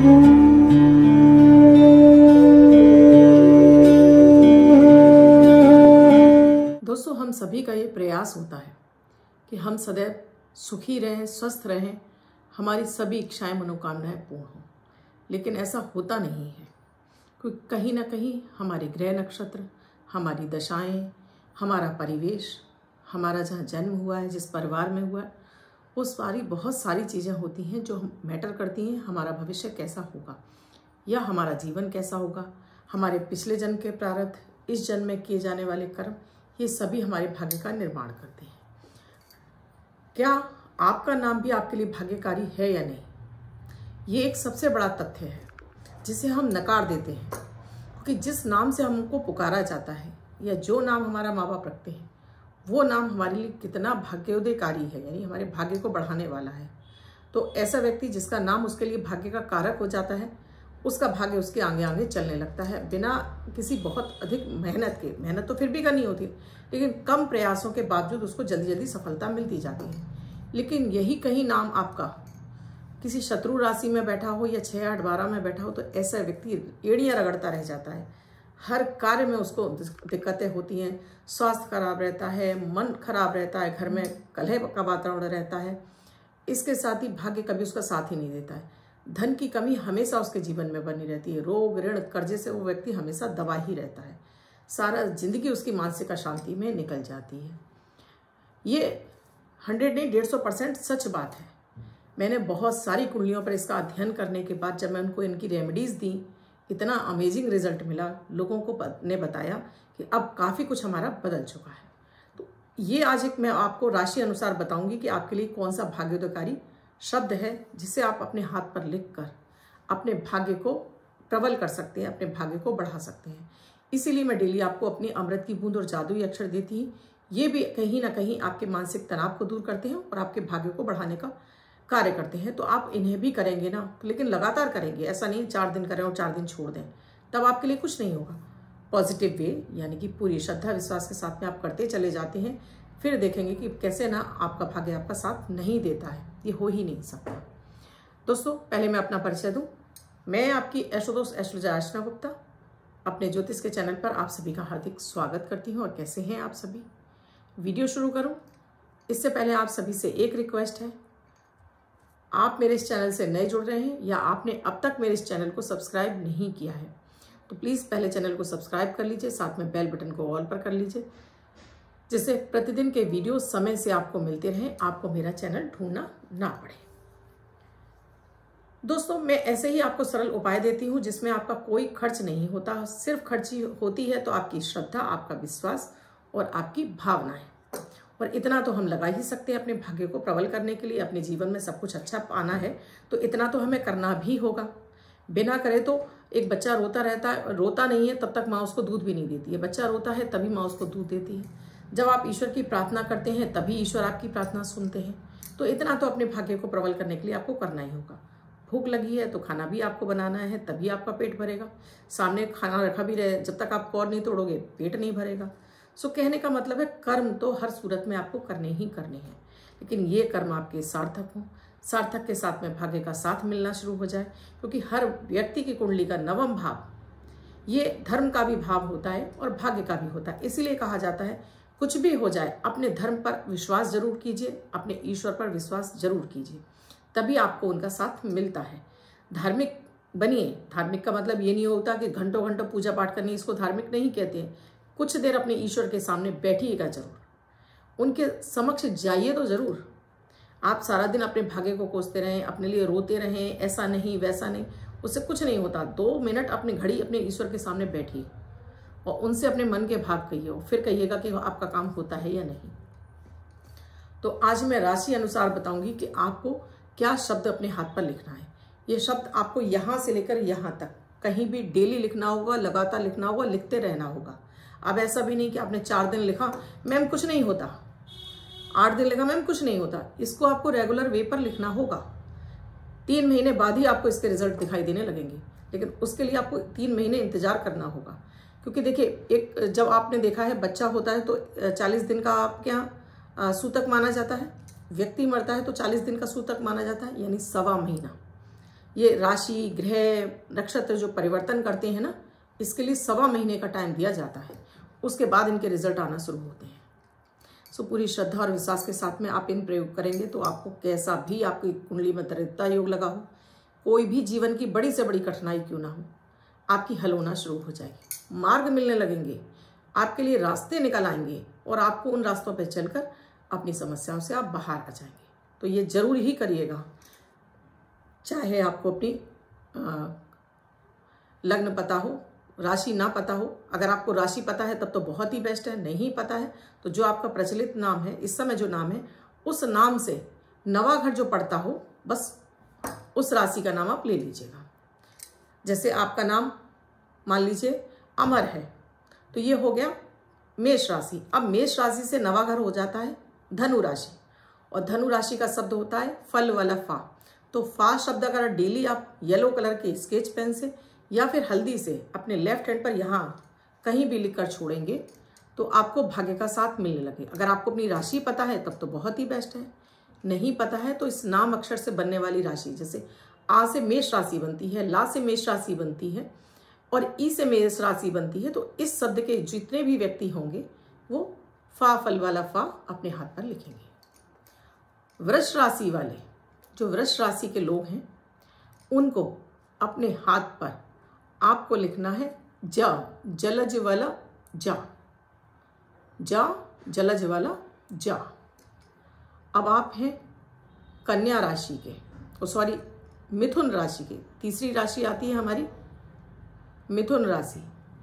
दोस्तों, हम सभी का ये प्रयास होता है कि हम सदैव सुखी रहें, स्वस्थ रहें, हमारी सभी इच्छाएं मनोकामनाएं पूर्ण हों। लेकिन ऐसा होता नहीं है, क्योंकि कहीं ना कहीं हमारे ग्रह नक्षत्र, हमारी दशाएं, हमारा परिवेश, हमारा जहाँ जन्म हुआ है, जिस परिवार में हुआ है, उस सारी बहुत सारी चीज़ें होती हैं जो मैटर करती हैं। हमारा भविष्य कैसा होगा या हमारा जीवन कैसा होगा, हमारे पिछले जन्म के प्रारब्ध, इस जन्म में किए जाने वाले कर्म, ये सभी हमारे भाग्य का निर्माण करते हैं। क्या आपका नाम भी आपके लिए भाग्यकारी है या नहीं, ये एक सबसे बड़ा तथ्य है जिसे हम नकार देते हैं। क्योंकि जिस नाम से हमको पुकारा जाता है या जो नाम हमारा माँ बाप रखते हैं, वो नाम हमारे लिए कितना भाग्योदयकारी है, यानी हमारे भाग्य को बढ़ाने वाला है। तो ऐसा व्यक्ति जिसका नाम उसके लिए भाग्य का कारक हो जाता है, उसका भाग्य उसके आगे आगे चलने लगता है, बिना किसी बहुत अधिक मेहनत के। मेहनत तो फिर भी करनी होती है, लेकिन कम प्रयासों के बावजूद उसको जल्दी जल्दी सफलता मिलती जाती है। लेकिन यही कहीं नाम आपका किसी शत्रु राशि में बैठा हो या 6, 8, 12 में बैठा हो, तो ऐसा व्यक्ति एड़ियाँ रगड़ता रह जाता है। हर कार्य में उसको दिक्कतें होती हैं, स्वास्थ्य खराब रहता है, मन खराब रहता है, घर में कलह का वातावरण रहता है। इसके साथ ही भाग्य कभी उसका साथ ही नहीं देता है। धन की कमी हमेशा उसके जीवन में बनी रहती है। रोग, ऋण, कर्जे से वो व्यक्ति हमेशा दबा ही रहता है। सारा जिंदगी उसकी मानसिक अशांति में निकल जाती है। ये 100 नहीं 150% सच बात है। मैंने बहुत सारी कुंडलियों पर इसका अध्ययन करने के बाद जब मैं उनको इनकी रेमेडीज़ दी, इतना अमेजिंग रिजल्ट मिला। लोगों को ने बताया कि अब काफ़ी कुछ हमारा बदल चुका है। तो ये आज एक मैं आपको राशि अनुसार बताऊंगी कि आपके लिए कौन सा भाग्योदयकारी शब्द है, जिसे आप अपने हाथ पर लिखकर अपने भाग्य को प्रबल कर सकते हैं, अपने भाग्य को बढ़ा सकते हैं। इसीलिए मैं डेली आपको अपनी अमृत की बूंद और जादुई अक्षर देती हूँ। ये भी कहीं ना कहीं आपके मानसिक तनाव को दूर करते हैं और आपके भाग्य को बढ़ाने का कार्य करते हैं। तो आप इन्हें भी करेंगे ना, लेकिन लगातार करेंगे। ऐसा नहीं 4 दिन करें और 4 दिन छोड़ दें, तब आपके लिए कुछ नहीं होगा। पॉजिटिव वे, यानी कि पूरी श्रद्धा विश्वास के साथ में आप करते चले जाते हैं, फिर देखेंगे कि कैसे ना आपका भाग्य आपका साथ नहीं देता है। ये हो ही नहीं सकता। दोस्तों, पहले मैं अपना परिचय दूं। मैं आपकी एस्ट्रोदोस्त एस्ट्रोलॉजर अर्चना गुप्ता अपने ज्योतिष के चैनल पर आप सभी का हार्दिक स्वागत करती हूं। और कैसे हैं आप सभी? वीडियो शुरू करूं इससे पहले आप सभी से एक रिक्वेस्ट है। आप मेरे इस चैनल से नए जुड़ रहे हैं या आपने अब तक मेरे इस चैनल को सब्सक्राइब नहीं किया है, तो प्लीज़ पहले चैनल को सब्सक्राइब कर लीजिए, साथ में बेल बटन को ऑल पर कर लीजिए, जिससे प्रतिदिन के वीडियो समय से आपको मिलते रहें, आपको मेरा चैनल ढूंढना ना पड़े। दोस्तों, मैं ऐसे ही आपको सरल उपाय देती हूँ जिसमें आपका कोई खर्च नहीं होता। सिर्फ खर्च होती है तो आपकी श्रद्धा, आपका विश्वास और आपकी भावनाएं। और इतना तो हम लगा ही सकते हैं अपने भाग्य को प्रबल करने के लिए। अपने जीवन में सब कुछ अच्छा पाना है तो इतना तो हमें करना भी होगा। बिना करे तो एक बच्चा रोता रहता है, रोता नहीं है तब तक माँ उसको दूध भी नहीं देती है। बच्चा रोता है तभी माँ उसको दूध देती है। जब आप ईश्वर की प्रार्थना करते हैं तभी ईश्वर आपकी प्रार्थना सुनते हैं। तो इतना तो अपने भाग्य को प्रबल करने के लिए आपको करना ही होगा। भूख लगी है तो खाना भी आपको बनाना है, तभी आपका पेट भरेगा। सामने खाना रखा भी रहे, जब तक आप कौर नहीं तोड़ोगे पेट नहीं भरेगा। सो कहने का मतलब है कर्म तो हर सूरत में आपको करने ही करने हैं, लेकिन ये कर्म आपके सार्थक हों, सार्थक के साथ में भाग्य का साथ मिलना शुरू हो जाए। क्योंकि हर व्यक्ति की कुंडली का 9वां भाव ये धर्म का भी भाव होता है और भाग्य का भी होता है। इसीलिए कहा जाता है कुछ भी हो जाए अपने धर्म पर विश्वास जरूर कीजिए, अपने ईश्वर पर विश्वास जरूर कीजिए, तभी आपको उनका साथ मिलता है। धार्मिक बनिए। धार्मिक का मतलब ये नहीं होता कि घंटों घंटों पूजा पाठ करनी, इसको धार्मिक नहीं कहते हैं। कुछ देर अपने ईश्वर के सामने बैठिएगा जरूर, उनके समक्ष जाइए तो जरूर। आप सारा दिन अपने भाग्य को कोसते रहें, अपने लिए रोते रहें, ऐसा नहीं वैसा नहीं, उससे कुछ नहीं होता। 2 मिनट अपनी घड़ी अपने ईश्वर के सामने बैठिए और उनसे अपने मन के भाव कहिए, फिर कहिएगा कि आपका काम होता है या नहीं। तो आज मैं राशि अनुसार बताऊंगी कि आपको क्या शब्द अपने हाथ पर लिखना है। ये शब्द आपको यहाँ से लेकर यहाँ तक कहीं भी डेली लिखना होगा, लगातार लिखना होगा, लिखते रहना होगा। अब ऐसा भी नहीं कि आपने 4 दिन लिखा, मैम कुछ नहीं होता, 8 दिन लिखा, मैम कुछ नहीं होता। इसको आपको रेगुलर वे पर लिखना होगा। 3 महीने बाद ही आपको इसके रिजल्ट दिखाई देने लगेंगे, लेकिन उसके लिए आपको 3 महीने इंतजार करना होगा। क्योंकि देखिए, एक जब आपने देखा है बच्चा होता है तो 40 दिन का आपके यहाँ सूतक माना जाता है, व्यक्ति मरता है तो 40 दिन का सूतक माना जाता है, यानी 1.25 महीना। ये राशि, ग्रह, नक्षत्र जो परिवर्तन करते हैं ना, इसके लिए 1.25 महीने का टाइम दिया जाता है। उसके बाद इनके रिजल्ट आना शुरू होते हैं। सो पूरी श्रद्धा और विश्वास के साथ में आप इन प्रयोग करेंगे तो आपको कैसा भी आपकी कुंडली में दरिद्रता योग लगा हो, कोई भी जीवन की बड़ी से बड़ी कठिनाई क्यों ना हो, आपकी हल होना शुरू हो जाएगी। मार्ग मिलने लगेंगे, आपके लिए रास्ते निकल आएंगे और आपको उन रास्तों पर चलकर अपनी समस्याओं से आप बाहर आ जाएंगे। तो ये जरूर ही करिएगा, चाहे आपको अपनी लग्न पता हो, राशि ना पता हो। अगर आपको राशि पता है तब तो बहुत ही बेस्ट है, नहीं पता है तो जो आपका प्रचलित नाम है, इस समय जो नाम है, उस नाम से नवा घर जो पड़ता हो, बस उस राशि का नाम आप ले लीजिएगा। जैसे आपका नाम मान लीजिए अमर है, तो ये हो गया मेष राशि। अब मेष राशि से नवा घर हो जाता है धनु राशि, और धनु राशि का शब्द होता है फल वाला फा। तो फा शब्द अगर डेली आप येलो कलर के स्केच पेन से या फिर हल्दी से अपने लेफ्ट हैंड पर यहाँ कहीं भी लिखकर छोड़ेंगे तो आपको भाग्य का साथ मिलने लगे। अगर आपको अपनी राशि पता है तब तो बहुत ही बेस्ट है, नहीं पता है तो इस नाम अक्षर से बनने वाली राशि, जैसे आ से मेष राशि बनती है, ला से मेष राशि बनती है और ई से मेष राशि बनती है, तो इस शब्द के जितने भी व्यक्ति होंगे वो फा फल वाला फा अपने हाथ पर लिखेंगे। वृष राशि वाले, जो वृष राशि के लोग हैं, उनको अपने हाथ पर आपको लिखना है जा, जलज वाला जा, जा जलज वाला जा। अब आप हैं कन्या राशि के, सॉरी मिथुन राशि के, तीसरी राशि आती है हमारी मिथुन राशि।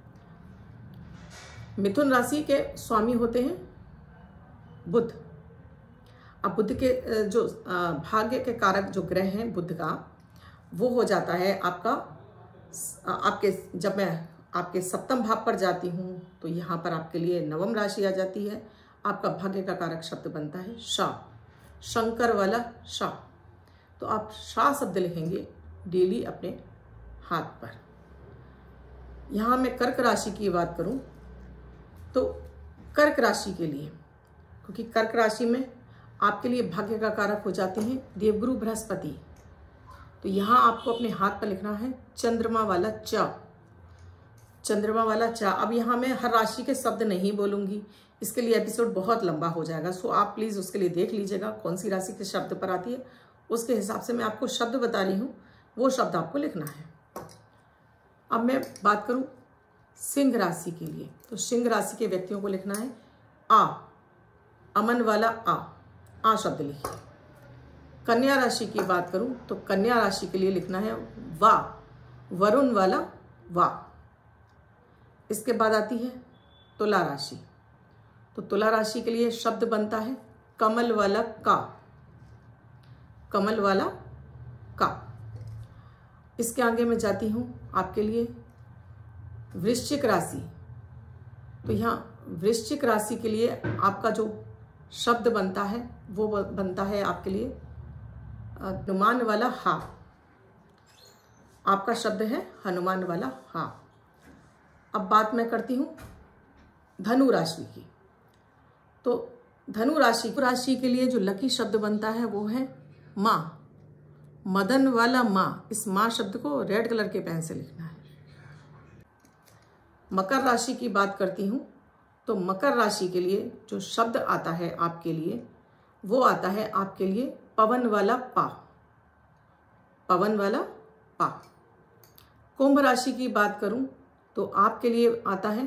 मिथुन राशि के स्वामी होते हैं बुध। अब बुध के जो भाग्य के कारक जो ग्रह हैं बुध का, वो हो जाता है आपके जब मैं आपके सप्तम भाव पर जाती हूँ तो यहाँ पर आपके लिए नवम राशि आ जाती है। आपका भाग्य का कारक शब्द बनता है शाह, शंकर वाला शाह। तो आप शाह शब्द लिखेंगे डेली अपने हाथ पर। यहाँ मैं कर्क राशि की बात करूँ तो कर्क राशि के लिए, क्योंकि कर्क राशि में आपके लिए भाग्य का कारक हो जाते हैं देवगुरु बृहस्पति, तो यहाँ आपको अपने हाथ पर लिखना है चंद्रमा वाला चा, चंद्रमा वाला चा। अब यहाँ मैं हर राशि के शब्द नहीं बोलूँगी, इसके लिए एपिसोड बहुत लंबा हो जाएगा। सो आप प्लीज़ उसके लिए देख लीजिएगा कौन सी राशि के शब्द पर आती है, उसके हिसाब से मैं आपको शब्द बता रही हूँ, वो शब्द आपको लिखना है। अब मैं बात करूँ सिंह राशि के लिए, तो सिंह राशि के व्यक्तियों को लिखना है आ, अमन वाला आ शब्द लिखिए। कन्या राशि की बात करूं तो कन्या राशि के लिए लिखना है वा, वरुण वाला वा। इसके बाद आती है तुला राशि, तो तुला राशि के लिए शब्द बनता है कमल वाला का, कमल वाला का। इसके आगे मैं जाती हूं आपके लिए वृश्चिक राशि, तो यहाँ वृश्चिक राशि के लिए आपका जो शब्द बनता है वो बनता है आपके लिए हनुमान वाला हा। आपका शब्द है हनुमान वाला हा। अब बात मैं करती हूँ धनु राशि की, तो धनु राशि के लिए जो लकी शब्द बनता है वो है माँ, मदन वाला माँ। इस माँ शब्द को रेड कलर के पेन से लिखना है। मकर राशि की बात करती हूँ तो मकर राशि के लिए जो शब्द आता है आपके लिए वो आता है आपके लिए पवन वाला पा, पवन वाला पा। कुंभ राशि की बात करूं तो आपके लिए आता है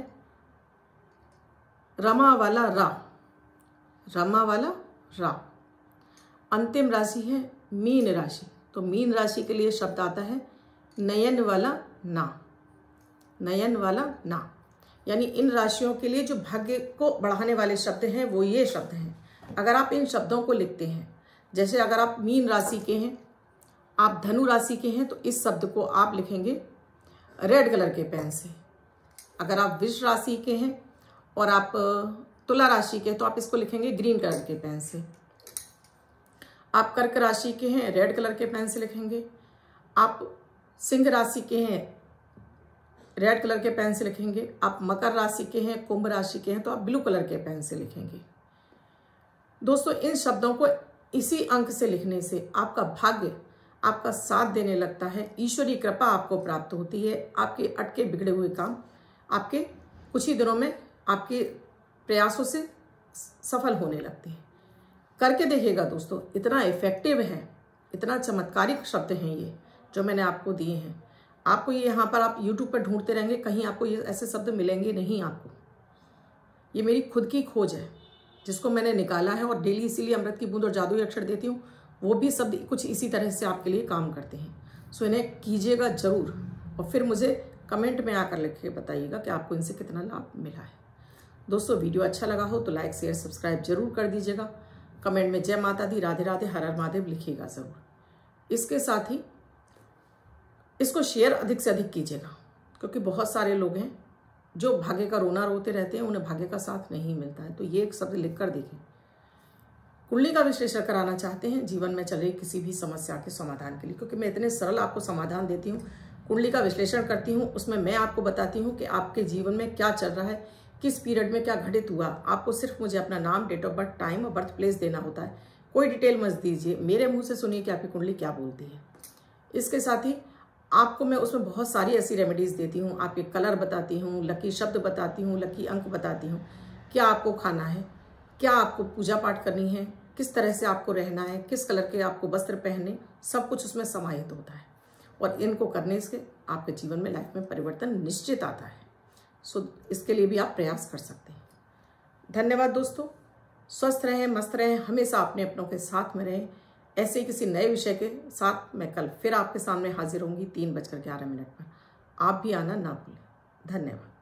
रमा वाला रा, रमा वाला रा। अंतिम राशि है मीन राशि, तो मीन राशि के लिए शब्द आता है नयन वाला ना, नयन वाला ना। यानी इन राशियों के लिए जो भाग्य को बढ़ाने वाले शब्द हैं वो ये शब्द हैं। अगर आप इन शब्दों को लिखते हैं, जैसे अगर आप मीन राशि के हैं, आप धनु राशि के हैं, तो इस शब्द को आप लिखेंगे रेड कलर के पेन से। अगर आप वृष राशि के हैं और आप तुला राशि के हैं तो आप इसको लिखेंगे ग्रीन कलर के पेन से। आप कर्क राशि के हैं, रेड कलर के पेन से लिखेंगे। आप सिंह राशि के हैं, रेड कलर के पेन से लिखेंगे। आप मकर राशि के हैं, कुंभ राशि के हैं, तो आप ब्लू कलर के पेन से लिखेंगे। दोस्तों, इन शब्दों को इसी अंक से लिखने से आपका भाग्य आपका साथ देने लगता है, ईश्वरीय कृपा आपको प्राप्त होती है, आपके अटके बिगड़े हुए काम आपके कुछ ही दिनों में आपके प्रयासों से सफल होने लगते हैं। करके देखिएगा दोस्तों, इतना इफेक्टिव है, इतना चमत्कारिक शब्द हैं ये जो मैंने आपको दिए हैं। आपको ये यहाँ पर आप YouTube पर ढूंढते रहेंगे, कहीं आपको ये ऐसे शब्द मिलेंगे नहीं आपको। ये मेरी खुद की खोज है जिसको मैंने निकाला है, और डेली इसीलिए अमृत की बूंद और जादुई अक्षर देती हूँ। वो भी शब्द कुछ इसी तरह से आपके लिए काम करते हैं। सो इन्हें कीजिएगा ज़रूर, और फिर मुझे कमेंट में आकर लिख के बताइएगा कि आपको इनसे कितना लाभ मिला है। दोस्तों वीडियो अच्छा लगा हो तो लाइक शेयर सब्सक्राइब जरूर कर दीजिएगा। कमेंट में जय माता दी, राधे राधे, हर हर महादेव लिखिएगा ज़रूर। इसके साथ ही इसको शेयर अधिक से अधिक कीजिएगा, क्योंकि बहुत सारे लोग हैं जो भाग्य का रोना रोते रहते हैं, उन्हें भाग्य का साथ नहीं मिलता है। तो ये एक शब्द लिख कर देखें। कुंडली का विश्लेषण कराना चाहते हैं जीवन में चल रही किसी भी समस्या के समाधान के लिए, क्योंकि मैं इतने सरल आपको समाधान देती हूँ। कुंडली का विश्लेषण करती हूँ, उसमें मैं आपको बताती हूँ कि आपके जीवन में क्या चल रहा है, किस पीरियड में क्या घटित हुआ। आपको सिर्फ मुझे अपना नाम, डेट ऑफ बर्थ, टाइम और बर्थ प्लेस देना होता है। कोई डिटेल मत दीजिए, मेरे मुंह से सुनिए कि आपकी कुंडली क्या बोलती है। इसके साथ ही आपको मैं उसमें बहुत सारी ऐसी रेमेडीज़ देती हूँ, आपके कलर बताती हूँ, लकी शब्द बताती हूँ, लकी अंक बताती हूँ, क्या आपको खाना है, क्या आपको पूजा पाठ करनी है, किस तरह से आपको रहना है, किस कलर के आपको वस्त्र पहनने, सब कुछ उसमें समाहित होता है। और इनको करने से आपके जीवन में लाइफ में परिवर्तन निश्चित आता है। सो इसके लिए भी आप प्रयास कर सकते हैं। धन्यवाद दोस्तों, स्वस्थ रहें, मस्त रहें, हमेशा अपने अपनों के साथ में रहें। ऐसे ही किसी नए विषय के साथ मैं कल फिर आपके सामने हाजिर होंगी 3:11 पर। आप भी आना ना भूलें। धन्यवाद।